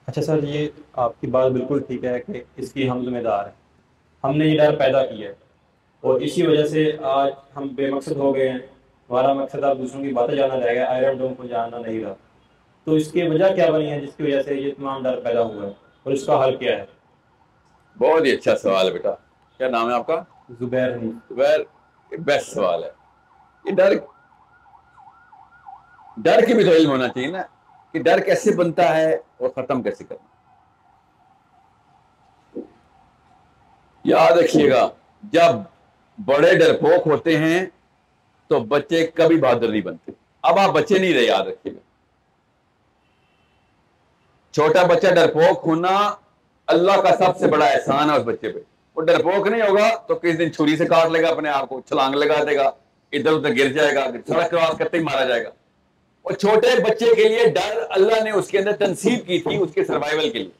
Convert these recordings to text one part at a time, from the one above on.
اچھا سر، یہ آپ کی بات بالکل ٹھیک ہے کہ اس کی ہم ذمہ دار ہیں، ہم نے یہ ڈر پیدا کیا ہے، اور اسی وجہ سے آج ہم بے مقصد ہو گئے ہیں۔ ہمارا مقصد اب دوسروں کی باتیں جاننا رہ گیا، آئرن ڈوم کو جاننا نہیں رہا۔ تو اس کی وجہ کیا بنی ہے جس کی وجہ سے یہ تمام ڈر پیدا ہوا ہے، اور اس کا حل کیا ہے؟ بہت ہی اچھا سوال ہے بیٹا، کیا نام ہے آپ کا؟ زبیر حنیف۔ زبیر، یہ بیسٹ سوال ہے۔ یہ ڈر، ڈر کی بھی تو علم ہونا چاہیے نا کہ ڈر کیسے بنتا ہے اور ختم کیسے کرنا۔ یاد رکھیے گا، جب بڑے ڈرپوک ہوتے ہیں تو بچے کبھی بہادر نہیں بنتے۔ اب آپ بچے نہیں رہے، یاد رکھیے گا۔ چھوٹا بچہ ڈرپوک ہونا اللہ کا سب سے بڑا احسان ہے اس بچے پہ۔ وہ ڈرپوک نہیں ہوگا تو کس دن چھری سے کاٹ لے گا اپنے آپ کو، چھلانگ لگا دے گا، ادھر ادھر گر جائے گا، سڑک کراس کرتے ہی مارا جائے گا۔ اور چھوٹے بچے کے لیے ڈر اللہ نے اس کے اندر تنصیب کی تھی اس کے سروائیول کے لیے۔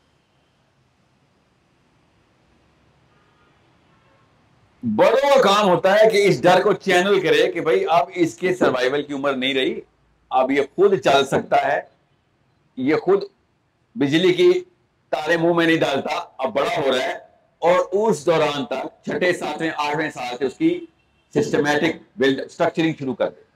بڑوں کا کام ہوتا ہے کہ اس ڈر کو چینل کرے کہ بھائی اب اس کے سروائیول کی عمر نہیں رہی، اب یہ خود چل سکتا ہے، یہ خود بجلی کی تارے منہ میں نہیں ڈالتا، اب بڑا ہو رہا ہے۔ اور اس دوران تک چھٹے ساتویں آٹھویں سال سے اس کی سسٹمیٹک بلڈ اسٹرکچرنگ شروع کر دے،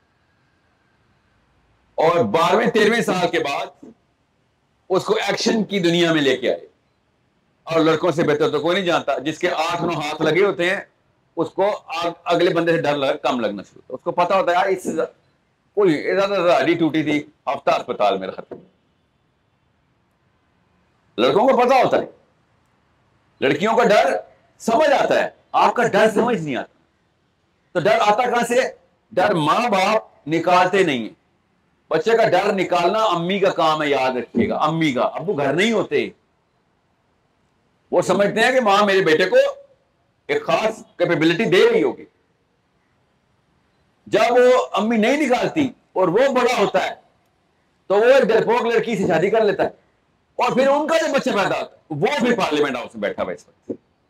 اور 12ویں 13ویں سال کے بعد اس کو ایکشن کی دنیا میں لے کے آئے۔ اور لڑکوں سے بہتر تو کوئی نہیں جانتا، جس کے 8-9 ہاتھ لگے ہوتے ہیں اس کو اگلے بندے سے ڈر کم لگنا شروع ہوتا ہے۔ اس کو پتا ہوتا ہے یار اس سے کوئی زیادہ ہڈی ٹوٹی تھی، ہفتہ اسپتال میں رکھا۔ لڑکوں کو پتا ہوتا ہے، لڑکیوں کا ڈر سمجھ آتا ہے، آپ کا ڈر سمجھ نہیں آتا۔ تو ڈر آتا کہاں سے؟ ڈر ماں باپ نکالتے نہیں ہیں۔ بچے کا ڈر نکالنا امی کا کام ہے، یاد رکھیے گا، امی کا۔ ابو گھر نہیں ہوتے، وہ سمجھتے ہیں کہ ماں میرے بیٹے کو ایک خاص کیپیبلٹی دے رہی ہوگی۔ جب وہ امی نہیں نکالتی اور وہ بڑا ہوتا ہے تو وہ ایک ڈرپوک لڑکی سے شادی کر لیتا ہے، اور پھر ان کا جو بچہ پیدا ہوتا ہے وہ پھر پارلیمنٹ ہاؤس میں بیٹھا ہوا اس وقت۔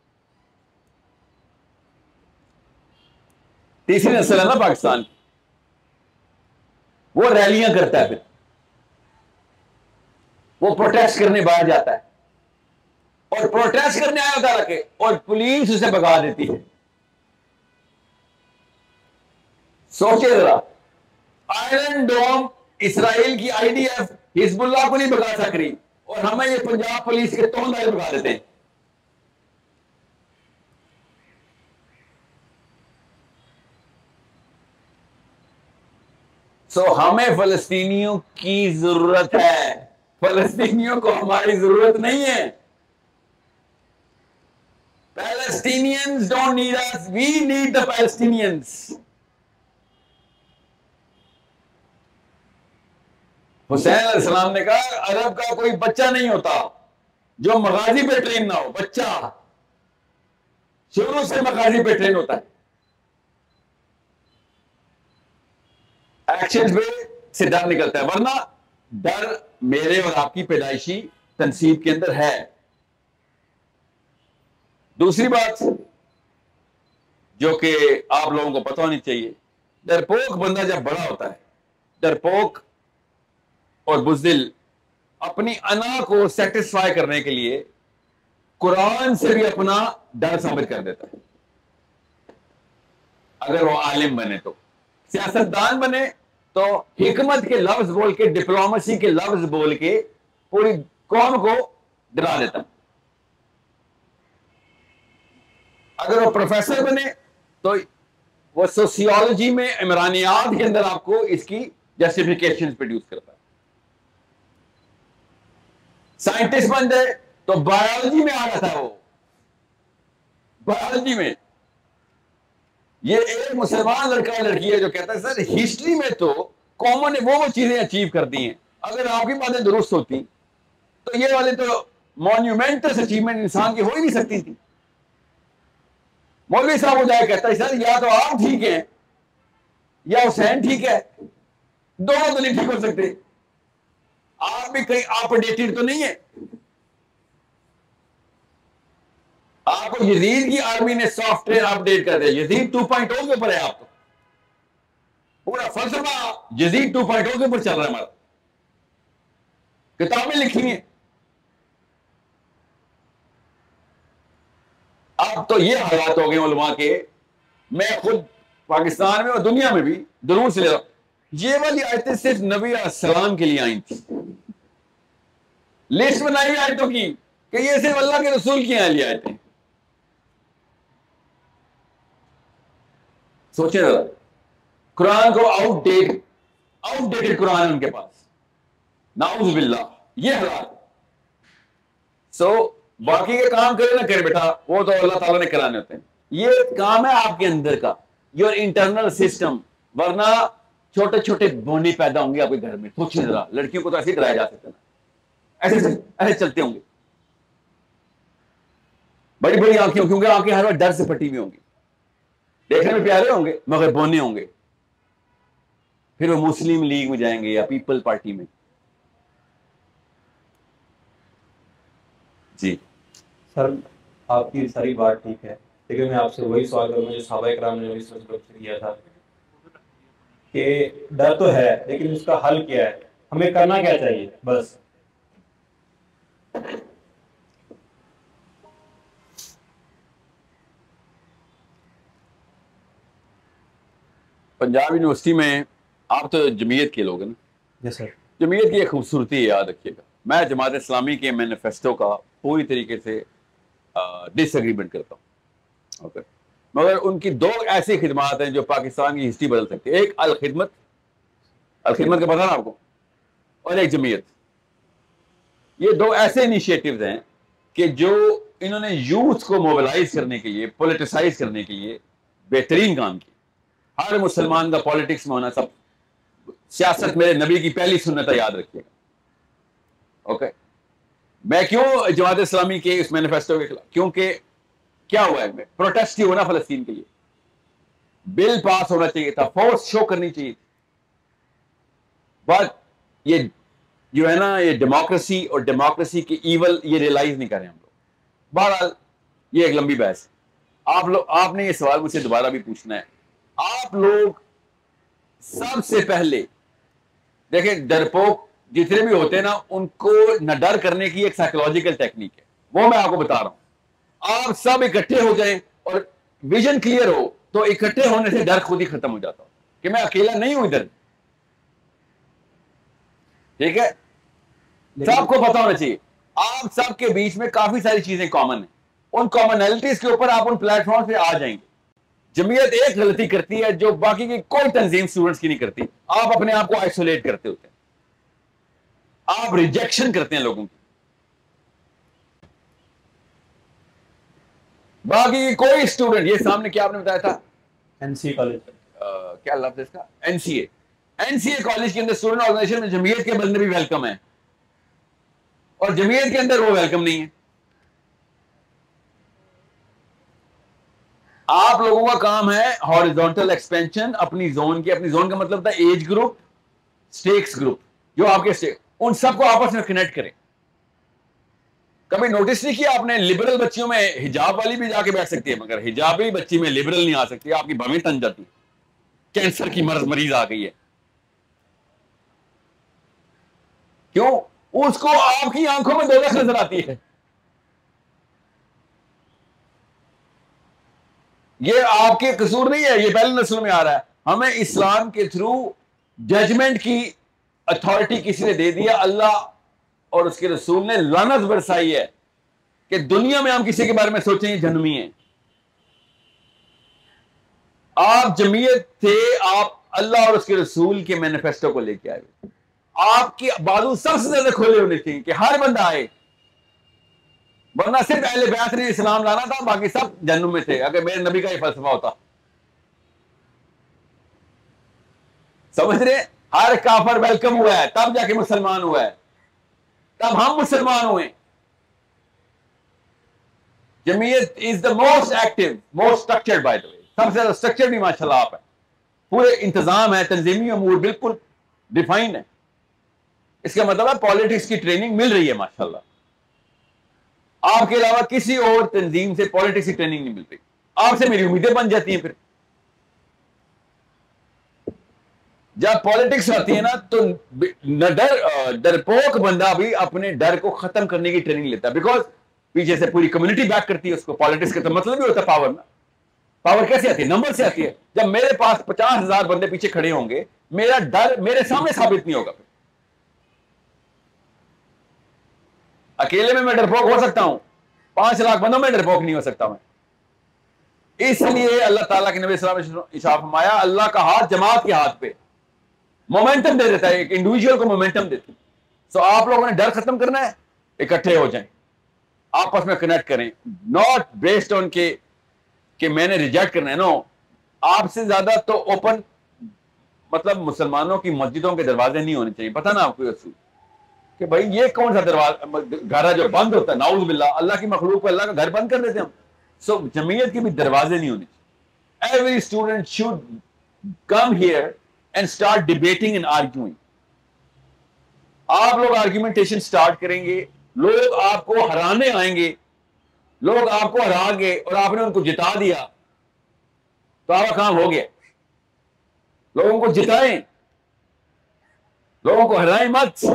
تیسری نسل ہے نا پاکستان کی، وہ ریلیاں کرتا ہے، پھر وہ پروٹیسٹ کرنے باہر جاتا ہے، اور پروٹیسٹ کرنے آیا ہوتا ہے اور پولیس اسے بھگا دیتی ہے۔ سوچے ذرا، آئرن ڈوم اسرائیل کی آئی ڈی ایف حزب اللہ کو نہیں بھگا سک رہی، اور ہمیں یہ پنجاب پولیس کے توندے بھگا دیتے ہیں۔ ہمیں فلسطینیوں کی ضرورت ہے، فلسطینیوں کو ہماری ضرورت نہیں ہے۔ Palestinians don't need us, we need the Palestinians۔ حسین علیہ السلام نے کہا عرب کا کوئی بچہ نہیں ہوتا جو مغازی پہ ٹرین نہ ہو۔ بچہ شروع سے مغازی پہ ٹرین ہوتا ہے، ایکشن پہ سے ڈر نکلتا ہے، ورنہ ڈر میرے اور آپ کی پیدائشی تنصیب کے اندر ہے۔ دوسری بات جو کہ آپ لوگوں کو پتہ ہونی چاہیے، ڈرپوک بندہ جب بڑا ہوتا ہے، ڈرپوک اور بزدل اپنی انا کو سیٹسفائی کرنے کے لیے قرآن سے بھی اپنا ڈر ثابت کر دیتا ہے۔ اگر وہ عالم بنے تو، سیاستدان بنے تو حکمت کے لفظ بول کے، ڈپلومیسی کے لفظ بول کے پوری قوم کو ڈرا دیتا ہے۔ اگر وہ پروفیسر بنے تو وہ سوسیولوجی میں عمرانیات کے اندر آپ کو اس کی جسٹیفیکیشن پروڈیوس کرتا ہے۔ سائنٹسٹ بن جائے تو بایولوجی میں آ رہا تھا، وہ بایولوجی میں۔ یہ ایک مسلمان لڑکا لڑکی ہے جو کہتا ہے سر ہسٹری میں تو قوموں نے وہ چیزیں اچیو کر دی ہیں، اگر آپ کی باتیں درست ہوتی تو یہ والے تو مونیومنٹس اچیومنٹ انسان کی ہو ہی نہیں سکتی تھی۔ مولوی صاحب ہو جائے کہتا ہے سر یا تو آپ ٹھیک ہیں یا حسین ٹھیک ہے، دونوں تو نہیں ٹھیک ہو سکتے، آپ بھی کہیں اپڈیٹڈ تو نہیں ہے۔ آپ کو یزید کی آرمی نے سافٹ ویئر اپڈیٹ کر دیا، یزید 2.0 کے اوپر ہے، آپ کو پورا فلسفہ یزید 2.0 کے اوپر چل رہا ہے، ہمارا کتابیں لکھی ہیں۔ اب تو یہ حالات ہو گئے علماء کے، میں خود پاکستان میں اور دنیا میں بھی ضرور سے لے رہا ہوں، یہ والی آیتیں صرف نبی علیہ السلام کے لیے آئی تھی، لسٹ بنائی آیتوں کی کہ یہ صرف اللہ کے رسول کی آئی آیتیں. سوچیں ذرا، قرآن کو آؤٹ ڈیٹڈ قرآن ان کے پاس، نعوذ باللہ، یہ حالات. سو باقی کے کام کرے نہ کرے بیٹا، وہ تو اللہ تعالیٰ نے کرانے ہوتے ہیں. یہ کام ہے آپ کے اندر کا، یور انٹرنل سسٹم، ورنہ چھوٹے چھوٹے بونے پیدا ہوں گے آپ کے گھر میں. سوچیں ذرا، لڑکیوں کو تو ایسے ہی کرایا جا سکتا ہے، ایسے چلتے ہوں گے، بڑی بڑی آنکھیں، کیونکہ آنکھیں ہر وقت ڈر سے پھٹی ہوئی ہوں گی، دیکھنے میں پیارے ہوں گے مگر بونے ہوں گے. پھر وہ مسلم لیگ میں جائیں گے یا پیپل پارٹی میں. جی سر آپ کی ساری بات ٹھیک ہے، لیکن میں آپ سے وہی سوال کروں گا جو صحابہ کرام نے اس وقت کیا تھا کہ ڈر تو ہے لیکن اس کا حل کیا ہے، ہمیں کرنا کیا چاہیے بس. پنجاب یونیورسٹی میں آپ تو جمعیت کے لوگ ہیں نا، یس سر. جمعیت کی ایک خوبصورتی ہے، یاد رکھیے گا، میں جماعت اسلامی کے مینیفیسٹو کا پوری طریقے سے ڈس ایگریمنٹ کرتا ہوں، اوکے، مگر ان کی دو ایسی خدمات ہیں جو پاکستان کی ہسٹری بدل سکتی ہے. ایک الخدمت کا پتہ نا آپ کو، اور ایک جمعیت. یہ دو ایسے انیشیٹوز ہیں کہ جو انہوں نے یوتھ کو موبلائز کرنے کے لیے، پولیٹیسائز کرنے کے لیے بہترین کام کیا. ہر مسلمان کا پالیٹکس میں ہونا، سب سیاست میرے نبی کی پہلی سنت ہے، یاد رکھیے گا، اوکے. میں کیوں جماعت اسلامی کے اس مینیفیسٹو کے خلاف؟ کیونکہ کیا ہوا ہے، پروٹیسٹ ہی ہونا فلسطین کے لیے، بل پاس ہونا چاہیے تھا، فورس شو کرنی چاہیے تھی، بٹ یہ جو ہے نا، یہ ڈیموکریسی اور ڈیموکریسی کی ایول یہ ریئلائز نہیں کر رہے ہم لوگ. بہرحال یہ ایک لمبی بحث ہے. آپ نے یہ سوال مجھ سے دوبارہ بھی پوچھنا ہے. آپ لوگ سب سے پہلے دیکھیں، ڈرپوک جتنے بھی ہوتے ہیں نا، ان کو نہ ڈر کرنے کی ایک سائیکولوجیکل ٹیکنیک ہے، وہ میں آپ کو بتا رہا ہوں. آپ سب اکٹھے ہو جائیں اور ویژن کلیئر ہو تو اکٹھے ہونے سے ڈر خود ہی ختم ہو جاتا ہو کہ میں اکیلا نہیں ہوں ادھر. ٹھیک ہے، سب کو پتا ہونا چاہیے. آپ سب کے بیچ میں کافی ساری چیزیں کامن ہیں، ان کامنلٹیز کے اوپر آپ ان پلیٹ فارم پہ آ جائیں گے. جمعیت ایک غلطی کرتی ہے جو باقی کی کوئی تنظیم اسٹوڈنٹس کی نہیں کرتی، آپ اپنے آپ کو آئسولیٹ کرتے ہوتے ہیں، آپ ریجیکشن کرتے ہیں لوگوں کی. باقی کی کوئی اسٹوڈنٹ، یہ سامنے کیا آپ نے بتایا تھا، این سی کالج، کیا لفظ ہے اس کا، این سی اے کالج کے اندر اسٹوڈنٹ آرگنائزیشن میں جمعیت کے بندے بھی ویلکم ہیں، اور جمعیت کے اندر وہ ویلکم نہیں ہے. آپ لوگوں کا کام ہے ہاریزونٹل ایکسپینشن اپنی زون کی. اپنی زون کا مطلب تھا ایج گروپ، سٹیکس گروپ، جو آپ کے ان سب کو آپس میں کنیکٹ کریں. کبھی نوٹس نہیں کیا آپ نے، لبرل بچیوں میں حجاب والی بھی جا کے بیٹھ سکتی ہے، مگر حجابی بچی میں لبرل نہیں آ سکتی، آپ کی بھویں تن جاتی، کینسر کی مریض آ گئی ہے. کیوں؟ اس کو آپ کی آنکھوں میں دوزخ نظر آتی ہے. یہ آپ کے قصور نہیں ہے، یہ پہلی نسل میں آ رہا ہے. ہمیں اسلام کے تھرو ججمنٹ کی اتھارٹی کسی نے دے دیا، اللہ اور اس کے رسول نے لعنت برسائی ہے کہ دنیا میں ہم کسی کے بارے میں سوچیں یہ جہنمی ہیں. آپ جمعیت تھے، آپ اللہ اور اس کے رسول کے مینیفیسٹو کو لے کے آئے. آپ کی بازو سب سے زیادہ کھولے ہونے چاہیے کہ ہر بندہ آئے، ورنہ صرف اہل بیت نے اسلام لانا تھا، باقی سب جہنم میں تھے اگر میرے نبی کا یہ فلسفہ ہوتا. سمجھ رہے؟ ہر کافر ویلکم ہوا ہے، تب جا کے مسلمان ہوا ہے، تب ہم مسلمان ہوئے. Jamiat is the most active, most structured, by the way, سب سے زیادہ اسٹرکچرڈ بھی ماشاءاللہ آپ ہے. پورے انتظام ہے، تنظیمی امور بالکل ڈیفائنڈ ہے. اس کا مطلب ہے پالیٹکس کی ٹریننگ مل رہی ہے ماشاءاللہ. آپ کے علاوہ کسی اور تنظیم سے پالیٹکس کی ٹریننگ نہیں ملتی. آپ سے میری امیدیں بن جاتی ہیں. پھر جب پالیٹکس آتی ہے نا تو ڈرپوک بندہ بھی اپنے ڈر کو ختم کرنے کی ٹریننگ لیتا ہے. بیکاز پیچھے سے پوری کمیونٹی بیک کرتی ہے اس کو. پالیٹکس کا تو مطلب بھی ہوتا ہے پاور نا. پاور کیسے آتی ہے؟ نمبر سے آتی ہے. جب میرے پاس 50,000 بندے پیچھے کھڑے ہوں گے, میرا ڈر میرے سامنے ثابت نہیں ہوگا. اکیلے میں ڈرپوک ہو سکتا ہوں, 5 لاکھ بندوں میں ڈرپوک نہیں ہو سکتا میں. اس لیے اللہ تعالیٰ کے نبی صلی اللہ علیہ وسلم نے ارشاد فرمایا, اللہ کا ہاتھ جماعت کے ہاتھ پہ مومنٹم دے دیتا ہے, ایک انڈیویجول کو مومنٹم دیتا ہے. سو آپ لوگوں نے ڈر ختم کرنا ہے, اکٹھے ہو جائیں, آپس میں کنیکٹ کریں, ناٹ بیسڈ آن کہ میں نے ریجیکٹ کرنا ہے. نو, آپ سے زیادہ تو اوپن, مطلب مسلمانوں کی مسجدوں کے دروازے نہیں ہونے چاہیے. پتہ نا آپ کو اصول کہ بھائی یہ کون سا دروازہ گھر جو بند ہوتا ہے, نعوذ باللہ, اللہ کی مخلوق کو اللہ کا گھر بند کر دیتے ہیں ہم. سو جمعیت کے بھی دروازے نہیں ہونے چاہیے. Every student should come here and start debating and arguing. آپ لوگ آرگیومنٹیشن اسٹارٹ کریں گے, لوگ آپ کو ہرانے آئیں گے, لوگ آپ کو ہرا گئے اور آپ نے ان کو جتا دیا تو آپ کا کام ہو گیا. لوگوں کو جتائیں, لوگوں کو ہرائیں مت.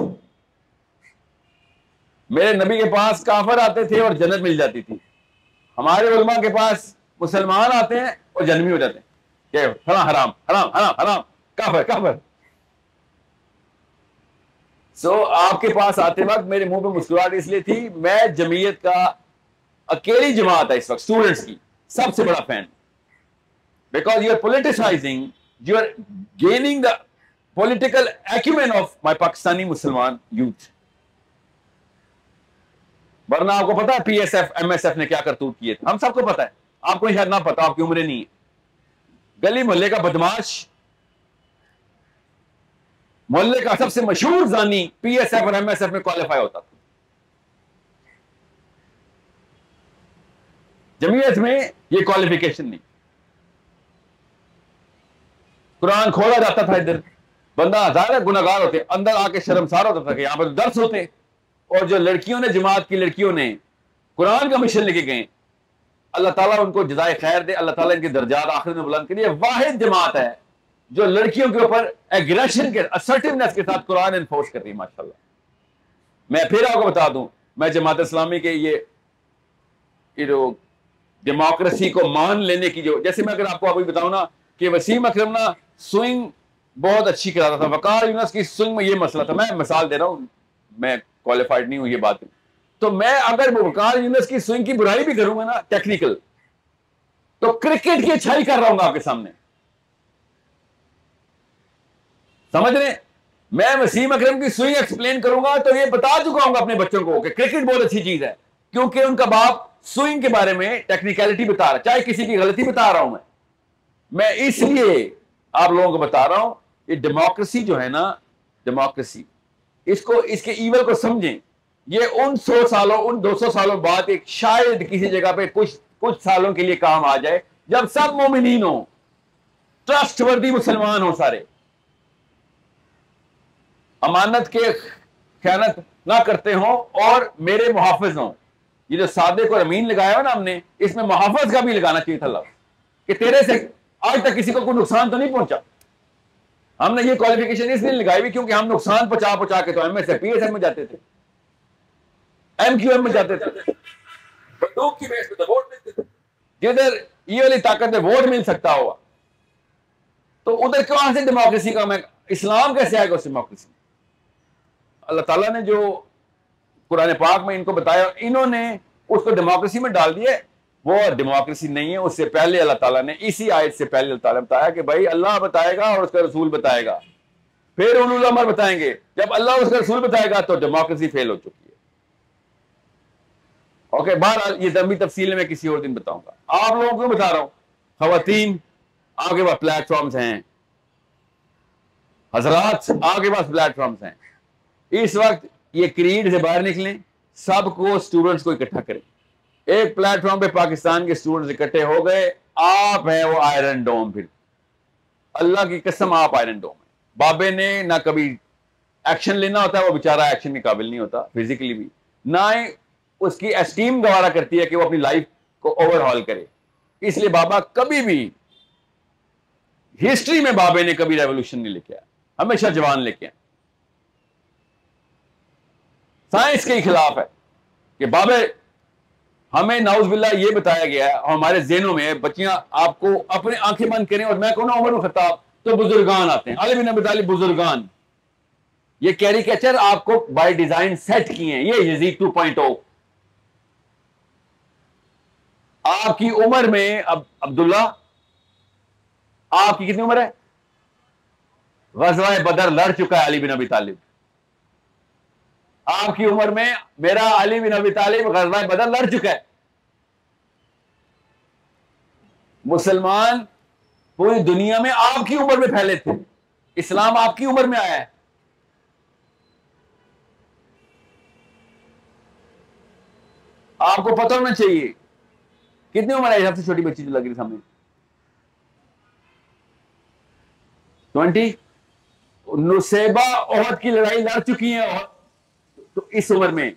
میرے نبی کے پاس کافر آتے تھے اور جنت مل جاتی تھی. ہمارے علماء کے پاس مسلمان آتے ہیں اور جنمی ہو جاتے ہیں کہ فلاں حرام حرام حرام حرام, کافر کافر. سو آپ کے پاس آتے وقت میرے منہ پہ مسکراہٹ اس لیے تھی, میں جمعیت کا اکیلی جماعت ہے اس وقت اسٹوڈنٹس کی سب سے بڑا fan. Because you are politicising, you are gaining the political acumen of my Pakistani مسلمان یوتھ. ورنہ آپ کو پتا ہے P S F M S F نے کیا کرتوت کیے تھے, ہم سب کو پتا ہے, آپ کو شاید نہ پتا, آپ کی عمریں نہیں ہے. گلی محلے کا بدماش, محلے کا سب سے مشہور زانی پی ایس ایف اور ایم ایس ایف میں کوالیفائی ہوتا تھا. جمعیت میں یہ کوالیفیکیشن نہیں. قرآن کھولا جاتا تھا ادھر, بندہ ظاہر گناہگار ہوتے, اندر آ کے شرمسار ہوتا تھا کہ یہاں پر درس ہوتے. اور جو لڑکیوں نے, جماعت کی لڑکیوں نے قرآن کا مشن لے کے گئے, اللہ تعالیٰ ان کو جزائے خیر دے, اللہ تعالیٰ ان کے درجات آخر میں بلند کرے. واحد جماعت ہے جو لڑکیوں کے اوپر ایگریشن کے, اسرٹیونیس کے ساتھ قرآن انفورس کر رہی ہے ماشاءاللہ. میں پھر آپ کو بتا دوں, میں جماعت اسلامی کے یہ جو ڈیموکریسی کو مان لینے کی, جو جیسے میں اگر آپ کو ابھی بتاؤں نا کہ وسیم اکرم نا سوئنگ بہت اچھی کراتا تھا, وقار یونس کی سوئنگ میں یہ مسئلہ تھا. میں مثال دے رہا ہوں, میں کوالیفائڈ نہیں ہوں یہ بات. تو میں اگر وقار یونس کی سوئنگ کی برائی بھی کروں گا نا ٹیکنیکل, تو کرکٹ کی اچھائی کر رہا ہوں گا آپ کے سامنے. سمجھ رہے ہیں؟ میں وسیم اکرم کی سوئنگ ایکسپلین کروں گا تو یہ بتا چکا ہوں گا اپنے بچوں کو کہ کرکٹ بہت اچھی چیز ہے, کیونکہ ان کا باپ سوئنگ کے بارے میں ٹیکنیکلٹی بتا رہا, چاہے کسی کی غلطی بتا رہا ہوں میں اس لیے آپ لوگوں کو بتا رہا ہوں. یہ ڈیموکریسی جو ہے نا, ڈیموکریسی, اس کے ایول کو سمجھیں. یہ ان 100 سالوں, ان 200 سالوں بعد ایک شاید کسی جگہ پہ کچھ سالوں کے لیے کام آ جائے, جب سب مومنین ہوں, ٹرسٹ وردی مسلمان ہوں, سارے امانت کے خیانت نہ کرتے ہوں اور میرے محافظ ہوں. یہ جو صادق اور امین لگایا ہو نا ہم نے, اس میں محافظ کا بھی لگانا چاہیے تھا لفظ, کہ تیرے سے آج تک کسی کو کوئی نقصان تو نہیں پہنچا. ہم نے یہ کوالیفیکیشن اس لیے لگائی ہوئی کیونکہ ہم نقصان پہنچا کے تو M S F P S F میں جاتے تھے, ایم کیو ایم میں جاتے تھے, بندوق کی بیس پہ ووٹ ملتے تھے. جدھر یہ والی طاقت میں ووٹ مل سکتا ہوا تو ادھر کہاں سے ڈیموکریسی کا, میں اسلام کیسے آئے گا اس ڈیموکریسی؟ اللہ تعالیٰ نے جو قرآن پاک میں ان کو بتایا, انہوں نے اس کو ڈیموکریسی میں ڈال دیا. وہ ڈیموکریسی نہیں ہے. اس سے پہلے اللہ تعالیٰ نے, اسی آیت سے پہلے اللہ تعالیٰ نے بتایا کہ بھائی اللہ بتائے گا اور اس کا رسول بتائے گا, پھر اولو الامر بتائیں گے. جب اللہ اور اس کا رسول بتائے گا تو ڈیموکریسی فیل ہو چکی ہے. اوکے, بہرحال یہ لمبی تفصیل میں کسی اور دن بتاؤں گا. آپ لوگوں کو بتا رہا ہوں, خواتین آپ کے پاس پلیٹ فارمز ہیں, حضرات آپ کے پاس پلیٹ فارمز ہیں. اس وقت یہ کریڈ سے باہر نکلیں, سب کو اسٹوڈنٹس کو اکٹھا کریں. ایک پلیٹ فارم پہ پاکستان کے اسٹوڈنٹس اکٹھے ہو گئے, آپ ہیں وہ آئرن ڈوم. پھر اللہ کی قسم آپ آئرن ڈوم ہیں. بابے نے نہ کبھی ایکشن لینا ہوتا ہے, وہ بیچارہ ایکشن کے قابل نہیں ہوتا فزیکلی بھی, نہ اس کی اسٹیم گوارا کرتی ہے کہ وہ اپنی لائف کو اوور ہال کرے. اس لیے بابا کبھی بھی ہسٹری میں بابے نے کبھی ریولوشن نہیں لے کے آیا, ہمیشہ جوان لے کے آئے. سائنس کے خلاف ہے کہ بابے ہمیں نعوذ باللہ یہ بتایا گیا ہے اور ہمارے ذہنوں میں بچیاں آپ کو اپنے آنکھیں بند کریں اور میں کہوں نا عمر بن خطاب تو بزرگان آتے ہیں, علی بن ابی طالب بزرگان, یہ کیریکیچر آپ کو بائی ڈیزائن سیٹ کیے ہیں. یہ یزید 2.0 آپ کی عمر میں عبداللہ آپ کی کتنی عمر ہے؟ غزوہ بدر لڑ چکا ہے علی بن ابی طالب. آپ کی عمر میں میرا علی بن ابی طالب غزوہ بدر لڑ چکا ہے. مسلمان پوری دنیا میں آپ کی عمر میں پھیلے تھے, اسلام آپ کی عمر میں آیا ہے. آپ کو پتہ ہونا چاہیے کتنی عمر ہے سب سے چھوٹی بچی جو لگ رہی سامنے؟ 20. نصیبہ احد کی لڑائی لڑ چکی ہیں اور تو اس عمر میں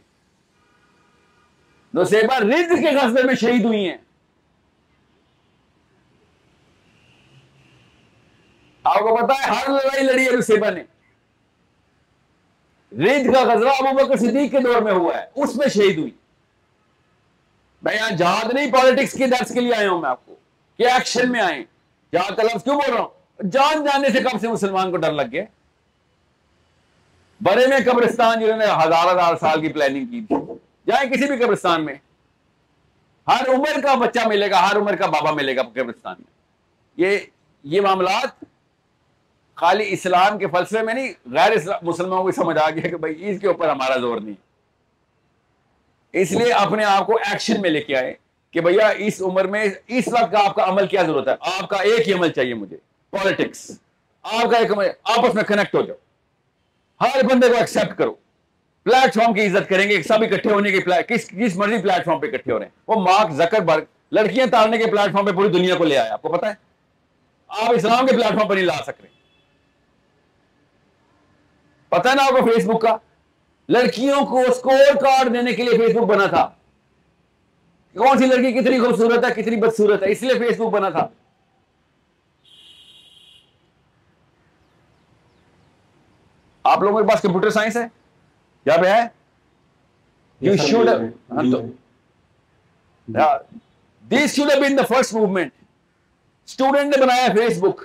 نصیبہ رزق کے غزوے میں شہید ہوئی ہیں. آپ کو پتا ہے ہر لڑائی لڑی ہے نصیبہ نے. رزق کا غزوہ ابو بکر صدیق کے دور میں ہوا ہے, اس میں شہید ہوئی. میں یہاں جہاد نہیں پالیٹکس کے درس کے لیے آیا ہوں میں آپ کو کہ ایکشن میں آئیں. جہاد کا لفظ کیوں بول رہا ہوں؟ جان جانے سے کب سے مسلمان کو ڈر لگ گیا. بڑے میں قبرستان جنہوں نے ہزار سال کی پلاننگ کی تھی, جائیں کسی بھی قبرستان میں, ہر عمر کا بچہ ملے گا, ہر عمر کا بابا ملے گا قبرستان میں. یہ معاملات خالی اسلام کے فلسفے میں نہیں, غیر مسلمانوں کو سمجھ آ گیا کہ بھائی اس کے اوپر ہمارا زور نہیں. اس لیے اپنے آپ کو ایکشن میں لے کے آئے کہ بھیا اس عمر میں اس وقت کا آپ کا عمل کیا ضرورت ہے. آپ کا ایک ہی عمل چاہیے مجھے, پالیٹکس. آپ کا ایک عمل, آپس میں کنیکٹ ہو جاؤ, ہر بندے کو ایکسپٹ کرو. پلیٹ فارم کی عزت کریں گے, سب اکٹھے ہونے کے کس مرضی پلیٹ فارم پہ اکٹھے ہو رہے ہیں. وہ مارک زکربرگ لڑکیاں تارنے کے پلیٹ فارم پہ پوری دنیا کو لے آیا. آپ کو پتا ہے آپ اسلام کے پلیٹ فارم پہ نہیں لا سک رہے. پتا ہے نا آپ کو فیس بک کا لڑکیوں کو اسکور کارڈ دینے کے لیے فیس بک بنا تھا. کون سی لڑکی کتنی خوبصورت ہے کتنی بدصورت ہے, اس لیے فیس بک بنا تھا. آپ لوگوں کے پاس کمپیوٹر سائنس ہے کیا پہ ہے؟ You should have, this should have been the first movement. Student نے بنایا فیس بک.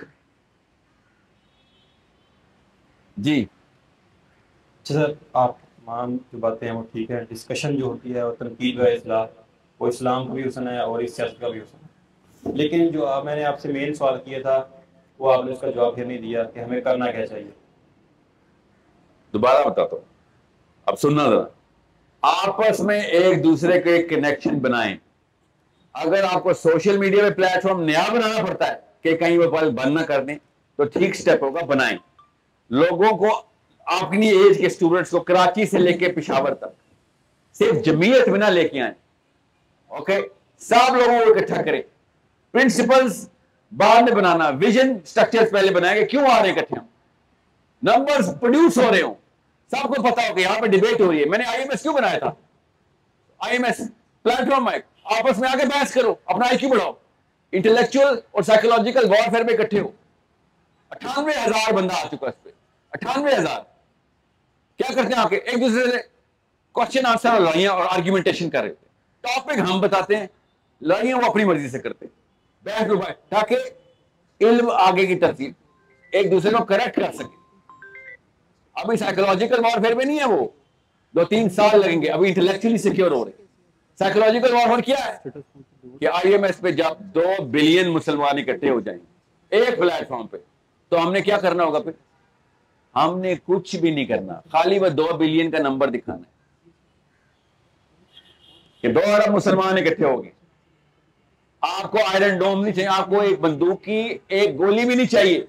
جی اچھا سر, آپ تمام جو باتیں ہیں وہ ٹھیک ہے. ڈسکشن جو ہوتی ہے اور تنقید و اصلاح وہ اسلام کا بھی حسن ہے اور اس سیاست کا بھی حسن ہے. لیکن جو میں نے آپ سے مین سوال کیا تھا وہ آپ نے اس کا جواب پھر نہیں دیا کہ ہمیں کرنا کیا چاہیے. دوبارہ بتاتا ہوں, اب سننا ذرا. آپس میں ایک دوسرے کے کنیکشن بنائیں. اگر آپ کو سوشل میڈیا پہ پلیٹ فارم نیا بنانا پڑتا ہے کہ کہیں وہ پل بند نہ کر دیں تو ٹھیک سٹیپ ہوگا, بنائیں. لوگوں کو اپنی ایج کے سٹوڈنٹس کو کراچی سے لے کے پشاور تک صرف جمعیت میں نہ لے کے آئیں. اوکے, سب لوگوں کو اکٹھا کریں. پرنسپلز بعد میں بنانا, ویژن سٹرکچرز پہلے بنائیں گے. کیوں آ رہے اکٹھے ہوں, نمبرز پروڈیوس ہو رہے ہوں, سب کو پتا ہو کہ یہاں پہ ڈیبیٹ ہو رہی ہے. میں نے آئی ایم ایس کیوں بنایا تھا؟ I M S platform ہے, آپس میں آگے بحث کرو, اپنا آئی کیو بڑھاؤ, انٹلیکچوئل اور سائیکولوجیکل وارفیئر پہ اکٹھے ہو. 98,000 بندہ آ چکا اس پہ, 98,000. کیا کرتے ہیں آ کے ایک دوسرے سے کوشچن آنسر اور لڑائیاں اور آرگیومنٹیشن کر رہے تھے. ٹاپک ہم بتاتے ہیں, لڑائیاں وہ اپنی مرضی سے کرتے ہیں, بحث و تاکہ علم آگے کی ترتیب ایک دوسرے کو کریکٹ کر سکے. ابھی سائیکولوجیکل وارفیئر میں نہیں ہے, وہ 2-3 سال لگیں گے. ابھی انٹلیکچولی سیکیور ہو رہے. سائیکولوجیکل وارفیئر کیا ہے کہ آئی ایم ایس پہ جب 2 بلین مسلمان اکٹھے ہو جائیں ایک پلیٹ فارم پہ تو ہم نے کیا کرنا ہوگا؟ پھر ہم نے کچھ بھی نہیں کرنا, خالی وہ 2 بلین کا نمبر دکھانا ہے کہ 2 ارب مسلمان اکٹھے ہو گئے. آپ کو آئرن ڈوم نہیں چاہیے, آپ کو ایک بندوق کی ایک گولی بھی نہیں چاہیے.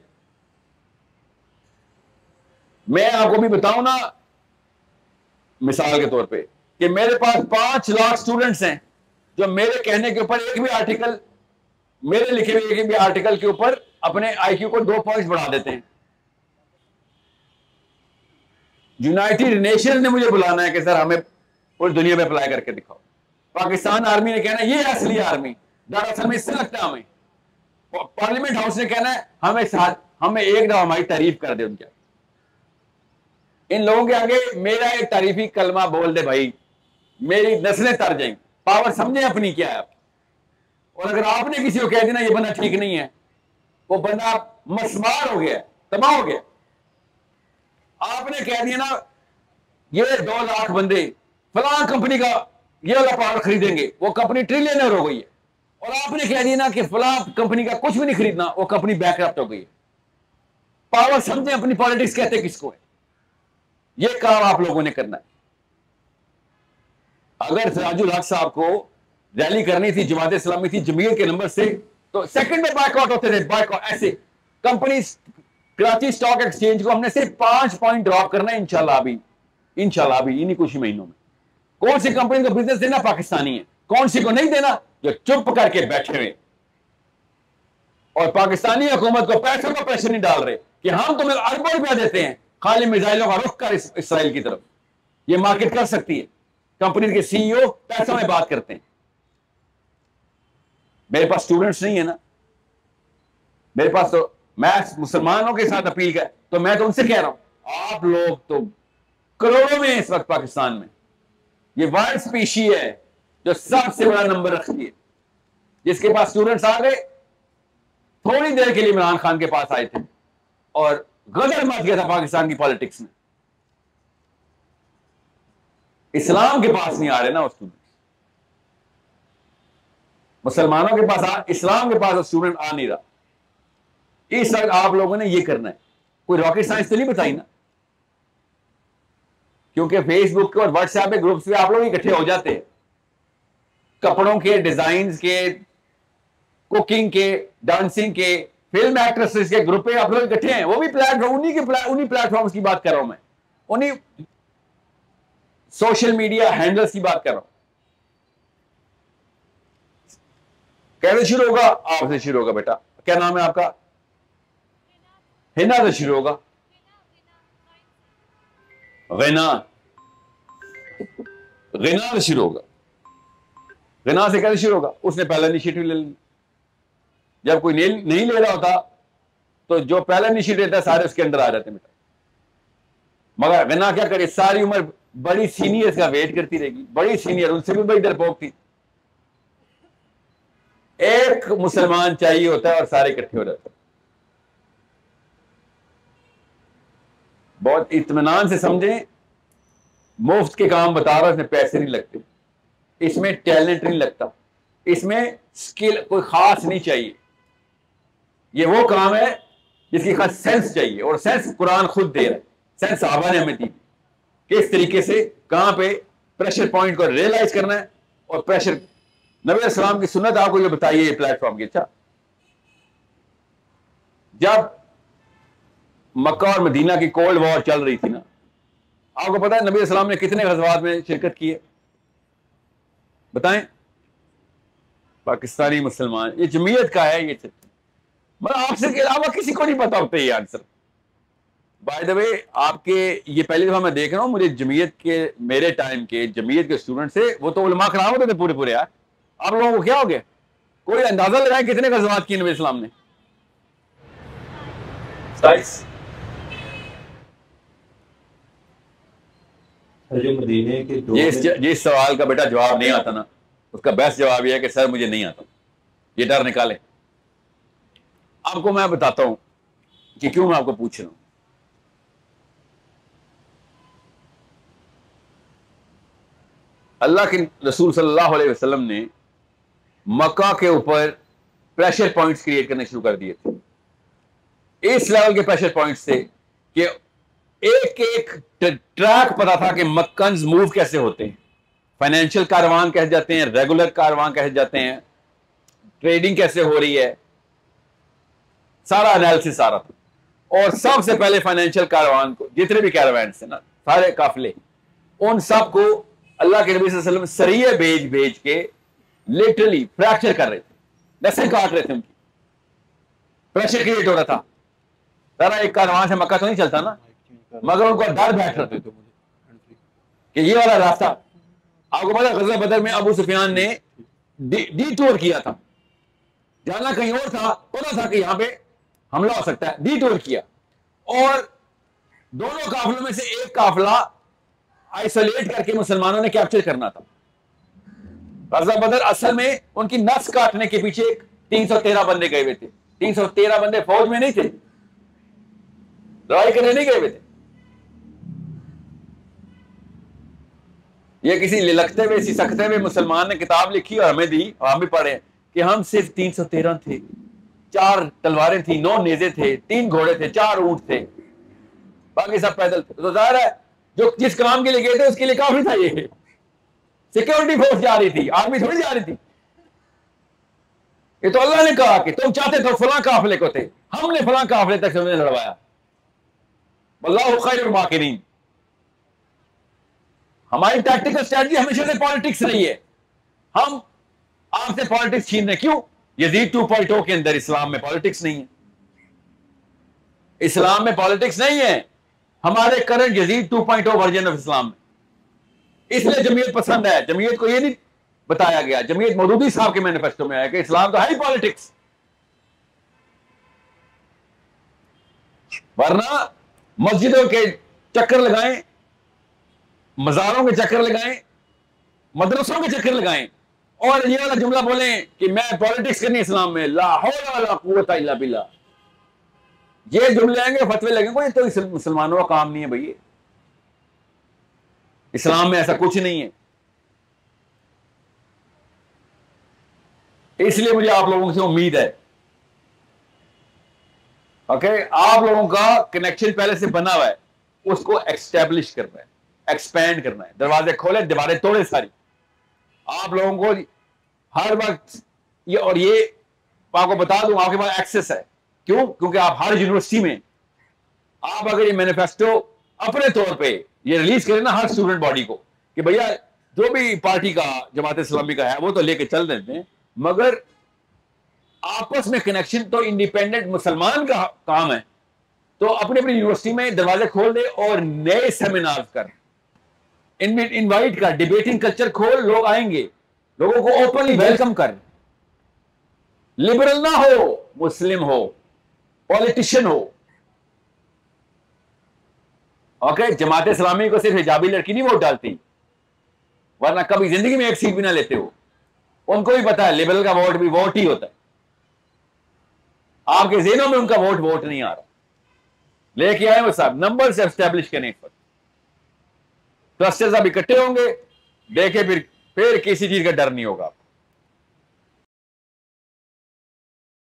میں آپ کو بھی بتاؤں نا مثال کے طور پہ کہ میرے پاس 5 لاکھ اسٹوڈنٹس ہیں جو میرے کہنے کے اوپر ایک بھی آرٹیکل, میرے لکھے ہوئے ایک بھی آرٹیکل کے اوپر اپنے آئی کیو کو 2 پوائنٹس بڑھا دیتے ہیں. یونائٹڈ نیشن نے مجھے بلانا ہے کہ سر ہمیں پوری دنیا میں اپلائی کر کے دکھاؤ. پاکستان آرمی نے کہنا ہے یہ اصلی آرمی, دراصل میں اس سے لگتا ہے ہمیں. پارلیمنٹ ہاؤس نے کہنا ہے ہمیں ایک دفعہ ہماری تعریف کر دے. ان کے ان لوگوں کے آگے میرا ایک تعریفی کلمہ بول دے بھائی, میری نسلیں تر جائیں. پاور سمجھیں اپنی کیا ہے. اور اگر آپ نے کسی کو کہہ دینا یہ بندہ ٹھیک نہیں ہے, وہ بندہ مسمار ہو گیا, تباہ ہو گیا. آپ نے کہہ دیا نا یہ 2 لاکھ بندے فلاں کمپنی کا یہ والا پاور خریدیں گے, وہ کمپنی ٹریلینر ہو گئی ہے. اور آپ نے کہہ دیا نا کہ فلاں کمپنی کا کچھ بھی نہیں خریدنا, وہ کمپنی بینک کرپٹ ہو گئی ہے. پاور سمجھیں اپنی, پالیٹکس کہتے کس کو ہے. یہ کام آپ لوگوں نے کرنا ہے. اگر سراج الحق صاحب کو ریلی کرنی تھی جماعت اسلامی تھی جمعیت کے نمبر سے, تو سیکنڈ میں بائیک آؤٹ ہوتے تھے. بائیک آؤٹ ایسے کمپنی کراچی اسٹاک ایکسچینج کو ہم نے صرف 5 پوائنٹ ڈراپ کرنا ہے انشاءاللہ ابھی انہی کچھ مہینوں میں. کون سی کمپنی کو بزنس دینا پاکستانی ہے, کون سی کو نہیں دینا جو چپ کر کے بیٹھے ہوئے اور پاکستانی حکومت کو پیسوں کا پریشر نہیں ڈال رہے کہ ہم تمہیں اربوں روپیہ دیتے ہیں خالی میزائلوں کا رخ کر اسرائیل کی طرف. یہ مارکیٹ کر سکتی ہے. کمپنی کے سی ای او پیسوں میں بات کرتے ہیں. میرے پاس اسٹوڈنٹس نہیں ہے نا, میرے پاس تو میں مسلمانوں کے ساتھ اپیل کر, تو میں تو ان سے کہہ رہا ہوں آپ لوگ تو کروڑوں میں اس وقت پاکستان میں یہ وائرل اسپیشی ہے جو سب سے بڑا نمبر رکھتی ہے, جس کے پاس اسٹوڈنٹس آ گئے تھوڑی دیر کے لیے عمران خان کے پاس آئے تھے اور غدر مچ گیا تھا پاکستان کی پالیٹکس میں. اسلام کے پاس نہیں آ رہے نا وہ اسٹوڈنٹ, مسلمانوں کے پاس اسلام کے پاس اسٹوڈنٹ آ نہیں رہا. اس وقت آپ لوگوں نے یہ کرنا ہے. کوئی راکٹ سائنس تو نہیں بتائی نا, کیونکہ فیس بک اور واٹس ایپ پہ گروپس پہ آپ لوگ اکٹھے ہو جاتے ہیں, کپڑوں کے ڈیزائنز کے, کوکنگ کے, ڈانسنگ کے, فلم ایکٹریسز کے گروپ پہ آپ لوگ اکٹھے ہیں. وہ بھی انہی پلیٹ فارمز کی بات کر رہا ہوں میں, انہی سوشل میڈیا ہینڈلز کی بات کر رہا ہوں. کیسے شروع ہوگا؟ آپ سے شروع ہوگا. بیٹا کیا نام ہے آپ کا؟ ہنا سے شروع ہوگا. غنا سے شروع ہوگا. غنا سے کیسے شروع ہوگا؟ اس نے پہلا انیشیٹو لے لیا. جب کوئی نہیں لے رہا ہوتا تو جو پہلا انیشیٹو لیتا ہے سارے اس کے اندر آ جاتے ہیں. بیٹا مگر غنا کیا کرے, ساری عمر بڑی سینئرز کا ویٹ کرتی رہے گی. بڑی سینئر, ان سے بھی بڑی ڈرپوک تھی. ایک مسلمان چاہیے ہوتا ہے اور سارے اکٹھے ہو جاتے ہیں. بہت اطمینان سے سمجھیں, مفت کے کام بتا رہا ہوں, اس میں پیسے نہیں لگتے, اس میں ٹیلنٹ نہیں لگتا, اس میں سکل کوئی خاص نہیں چاہیے. یہ وہ کام ہے جس کی خاص سینس چاہیے, اور سینس قرآن خود دے رہا ہے. سینس صحابہ نے ہمیں دی کہ اس طریقے سے کہاں پہ پریشر پوائنٹ کو ریئلائز کرنا ہے. اور پریشر نبی علیہ السلام کی سنت آپ کو یہ بتائیے یہ پلیٹ فارم کی. اچھا, جب مکہ اور مدینہ کی کولڈ وار چل رہی تھی نا, آپ کو پتا ہے نبی علیہ السلام نے کتنے غزوات میں شرکت کی ہے؟ بتائیں. پاکستانی مسلمان, یہ جمعیت کا ہے, یہ مطلب آپ سے کے علاوہ کسی کو نہیں پتا ہوتا یہ آنسر. بائی دا وے آپ کے یہ پہلی دفعہ میں دیکھ رہا ہوں, مجھے جمعیت کے میرے ٹائم کے جمعیت کے اسٹوڈنٹ سے وہ تو علماء کرام ہوتے تھے پورے یار. آپ لوگوں کو کیا ہو گیا؟ کوئی اندازہ لگائیں کتنے غزوات کی نبی اسلام نے؟ جس سوال کا بیٹا جواب نہیں آتا نا, اس کا بیسٹ جواب یہ ہے کہ سر مجھے نہیں آتا. یہ ڈر نکالے. آپ کو میں بتاتا ہوں کہ کیوں میں آپ کو پوچھ رہا ہوں. اللہ کے رسول صلی اللہ علیہ وسلم نے مکہ کے اوپر پریشر پوائنٹس کریٹ کرنے شروع کر دیے تھے. اس لیول کے پریشر پوائنٹس تھے کہ ایک ایک ٹریک پتا تھا کہ مکنز موو کیسے ہوتے ہیں, فائنینشیل کاروان کیسے جاتے ہیں, ریگولر کاروان کیسے جاتے ہیں, ٹریڈنگ کیسے ہو رہی ہے, سارا انالیسس سارا تھا. اور سب سے پہلے فائنینشیل کاروان کو, جتنے بھی کاروانس ہیں نا, سارے قافلے, ان سب کو اللہ کے نبی صلی اللہ علیہ وسلم سریے بھیج کے لٹرلی فریکچر کر رہے تھے, نسل کاٹ رہے تھے ان کی. پریشر کریٹ ہو رہا تھا. ذرا ایک کاروان سے مکہ تو نہیں چلتا نا, مگر ان کو ڈر بیٹھ رہا تھا کہ یہ والا راستہ. آپ کو پتا غزوہ بدر میں ابو سفیان نے ڈی ٹور کیا تھا, جانا کہیں اور تھا, پتا تھا کہ یہاں پہ حملہ ہو سکتا ہے, ڈی ٹور کیا, اور دونوں قافلوں میں سے ایک قافلہ آئسولیٹ کر کے مسلمانوں نے کیپچر کرنا تھا. غزوہ بدر اصل میں ان کی نس کاٹنے کے پیچھے 313 بندے گئے ہوئے تھے. 313 بندے فوج میں نہیں تھے, لڑائی کرنے نہیں گئے ہوئے تھے. یہ کسی للکتے ہوئے سکتے ہوئے مسلمان نے کتاب لکھی اور ہمیں دی اور ہم بھی پڑھے کہ ہم صرف 313 تھے. 4 تلواریں تھیں, 9 نیزے تھے, 3 گھوڑے تھے, 4 اونٹ تھے, باقی سب پیدل تھے. تو ظاہر ہے جو جس کام کے لیے گئے تھے اس کے لیے کافی تھا. یہ سیکورٹی فورس جا رہی تھی, آرمی تھوڑی جا رہی تھی. یہ تو اللہ نے کہا کہ تم چاہتے تو فلاں قافلے کو تھے, ہم نے فلاں قافلے تک سے لڑوایا. واللہ خیر الماکرین. ہماری ٹیکٹیکل اسٹریٹجی ہمیشہ سے پالیٹکس رہی ہے. ہم آپ سے پالیٹکس چھین رہے, کیوں؟ یزید 2.0 کے اندر اسلام میں پالیٹکس نہیں ہے. اسلام میں پالیٹکس نہیں ہے. ہمارے current Yazid 2.0 version of Islam میں. اس لیے جمعیت پسند ہے. جمعیت کو یہ نہیں بتایا گیا, جمعیت مودودی صاحب کے مینیفیسٹو میں آیا کہ اسلام تو ہے ہی پالیٹکس. ورنہ مسجدوں کے چکر لگائیں, مزاروں کے چکر لگائیں, مدرسوں کے چکر لگائیں اور یہ والا جملہ بولیں کہ میں پالیٹکس کرنی اسلام میں, لا حول ولا قوت الا باللہ. یہ جملے آئیں گے, فتوے لگیں گے, یہ تو مسلمانوں کا کام نہیں ہے بھائی. اسلام میں ایسا کچھ نہیں ہے. اس لیے مجھے آپ لوگوں سے امید ہے آپ لوگوں کا کنیکشن پہلے سے بنا ہوا ہے, اس کو ایکسٹیبلش کرنا ہے, ایکسپینڈ کرنا ہے. دروازے کھولے, دیواریں توڑے ساری. آپ لوگوں کو ہر وقت یہ آپ کو بتا دوں, آپ کے پاس ایکسس ہے. کیوں؟ کیونکہ آپ ہر یونیورسٹی میں آپ اگر یہ مینیفیسٹو اپنے طور پہ یہ ریلیز کریں نا ہر اسٹوڈنٹ باڈی کو کہ بھیا جو بھی پارٹی کا جماعت اسلامی کا ہے وہ تو لے کے چل دیتے ہیں, مگر آپس میں کنیکشن تو انڈیپینڈنٹ مسلمان کا کام ہے. تو اپنی اپنی یونیورسٹی میں دروازے کھول دے اور نئے سیمینار کر, انوائٹ کر, ڈیبیٹنگ کلچر کھول, لوگ آئیں گے, لوگوں کو اوپنلی ویلکم کر. لبرل نہ ہو, مسلم ہو, پالیٹیشین ہو. جماعت اسلامی کو صرف حجابی لڑکی نہیں ووٹ ڈالتی, ورنہ کبھی زندگی میں ایک سیٹ بھی نہ لیتے ہو. ان کو بھی پتا ہے لبرل کا ووٹ بھی ووٹ ہی ہوتا ہے. آپ کے ذہنوں میں ان کا ووٹ نہیں آ رہا. لے کے آئے وہ صاحب نمبر سے اسٹیبلش کرنے پر کلسٹرز اب اکٹھے ہوں گے, دیکھے پھر کسی چیز کا ڈر نہیں ہوگا.